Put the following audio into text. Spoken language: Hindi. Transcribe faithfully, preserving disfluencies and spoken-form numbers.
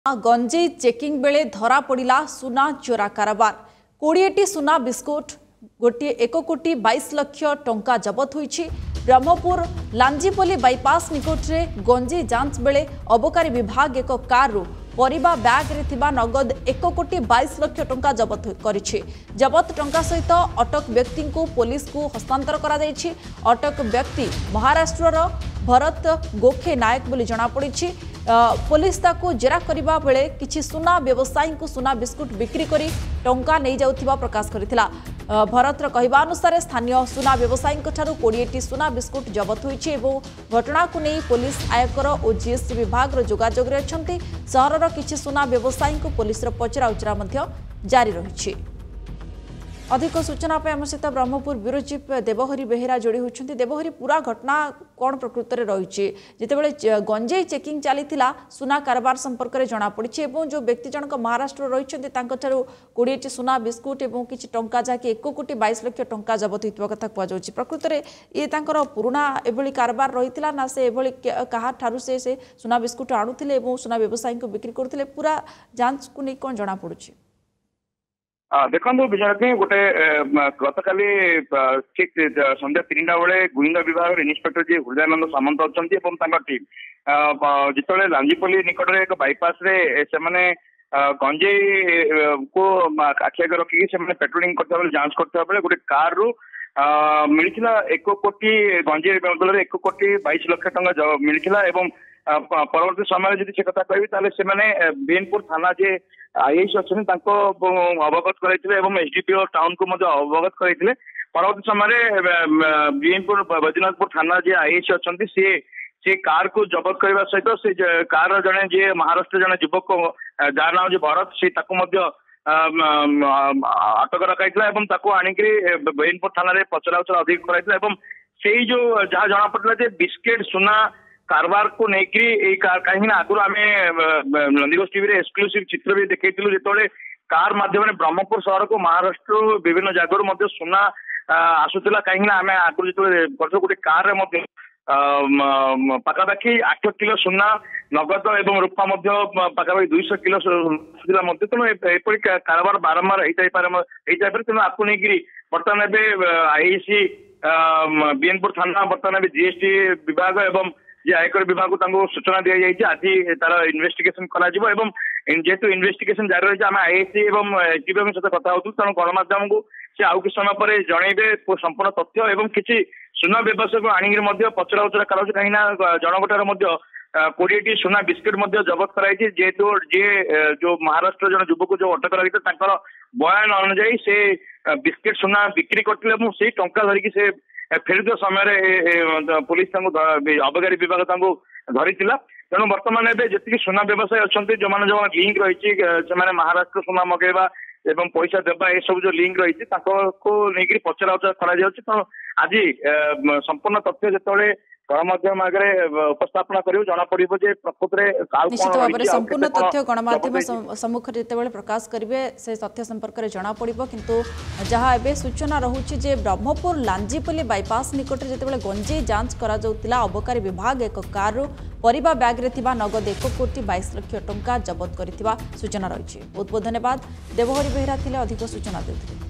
गंजेई चेकिंग बेले धरा पड़ा सुना चोरा कारोबार कोड़े सुना बिस्कुट गोटे एक कोटी बाईस लक्ष टंका जबत होईछि। ब्रह्मपुर लांजीपल्ली बाईपास निकट में गंजेई जांच बेले अबकारी विभाग एक कारु परिबा बैग रे थिबा नगद एक कोटी बाईस लक्ष टंका जबत करिछि। जबत टंका सहित अटक व्यक्ति को पुलिस को हस्तांतर करा जायछि। अटक व्यक्ति महाराष्ट्र भरत गोखे नायक बोली जना पड़िछि। पुलिस ताकू जेरा करिबा बेले किछि सुना व्यवसायी को सुना बिस्कुट बिक्री करी टंका नहीं जाउथिबा प्रकाश करिथिला। भरतर कहवा अनुसार स्थानीय सुना व्यवसायी कोड़े सुना बिस्कुट जबत होईछि एवं घटना को नहीं पुलिस आयकर और जीएसटी विभाग जोगाजोग रे अछंती। सहरर किछि सुना व्यवसायी को पुलिस पचरा उचरा मध्य जारी रहिछि। अधिक सूचना आम सहित ब्रह्मपुर ब्यूरो चीफ देवहरी बेहेरा जोड़ी होती। देवहरी पूरा घटना कौन प्रकृत में रही जितेबाला गंजेई चेकिंग चली सुना कारोबार संपर्क में जमापड़ी जो व्यक्ति जनक महाराष्ट्र रही कोड़े सुना बिस्कुट और किसी टंका जहाँकि एक कोटी बाईस लक्ष टंका जबत होता कथा कहुच्छी। प्रकृत में ये पुराना एभली कारोबार रही ना से क्या से, से सुना बिस्कुट आणुले और सुना व्यवसायी को बिक्री करते पूरा जांच को नहीं कौन जमापड़? देखो विजय गोटे गत काली ठीक संध्या तीनटा बेले गुइंदा विभाग इन्स्पेक्टर जी हृदयानंद सामंत अच्छा टीम जिते लांजीपल्ली निकट एक बाईपास रे से माने गंजेई को आखि आगे रखिकी से पेट्रोलिंग करते जांच करते बेले गोटे कार रु मिलता एक कोटी गंजेई बदल एक कोटी बाईस लक्ष टंका मिलता। परवर्ती समय जब से कथा कह से बीएनपुर थाना जे आईएस अच्छे अवगत कराइथिले एवं एसडीपीओ टाउन को अवगत कराइथिले। परवर्ती समय बीएनपुर बैजनाथपुर थाना जे आईएस अच्छा सी से कार को जबत करने सहित से कार जड़े जे महाराष्ट्र जड़े युवक जार नाम भरत से अटक रखा आणिक बीएनपुर थाना पचरा उचरा अधिक कराइथिले। से जो जहाँ जना पड़ा बिस्केट सुना कारबार को लेकिन कहीं आगुरी आम नंदीघोष टीवी एक्सक्लूसिव चित्र भी देखा जो कार मध्यम ब्रह्मपुर सहर को महाराष्ट्र विभिन्न जगह सुना आसूला कहीं आम आगुरी जो गोटे कार पखापाखि आठ किलो सुना नगद एवं रूपा पखापाखि दुईश किलो तेणु एपरी कारबार बारंबार होता है तेणु आपको नहीं बर्तमान आईसी बीएनपुर थाना बर्तमान जीएसटी विभाग एवं जे आयकर विभाग को सूचना दी जाए आज तार इन्वेस्टिगेशन जेहेतु इन्वेस्टिगेशन जारी रही है आईएससी और एसडीपीओ सहित कथा होती तेणु गणमाध्यम को से आउ कि समय पर जनइबे संपूर्ण तथ्य एवं किसी सुना व्यवसाय को आणिक पचरा उचरा कर कहीं जनकठार कोड़े सुना बिस्किट जबत कराई जेहेतु जे जो महाराष्ट्र जन युवक जो अटक रही बयान अनुजाई से बिस्किट सुना बिक्री करते से टंका धरिकी से फेरुवा समय पुलिस अबकारी विभाग धरी तेणु बर्तमान जी सुना व्यवसायी अच्छा जो मैंने जो लिंक रही महाराष्ट्र सुना मगेवा एवं पैसा देवा ये सब जो लिंक रही को लेकिन पचरा उचरा कर तेणु आज संपूर्ण तथ्य जो गणमाध्यम आगे उपस्थापना कर जना पड़े प्रकृत निश्चित भाव में संपूर्ण तथ्य गणमाध्यम सम्मुखें जिते प्रकाश करेंगे से तथ्य संपर्क में जना पड़ किंतु जहाँ एवं सूचना रोचे जे ब्रह्मपुर लांजीपल्ली बाईपास निकट जिते गंजेई जांच करा अबकारी विभाग एक कार परिबा बैग रे थिबा नगद एक कोटी बाईस लक्ष टंका जबत करिथिबा सूचना रही। बहुत बहुत धन्यवाद। देवहरी बेहेरा थिले अधिक सूचना देउथिले।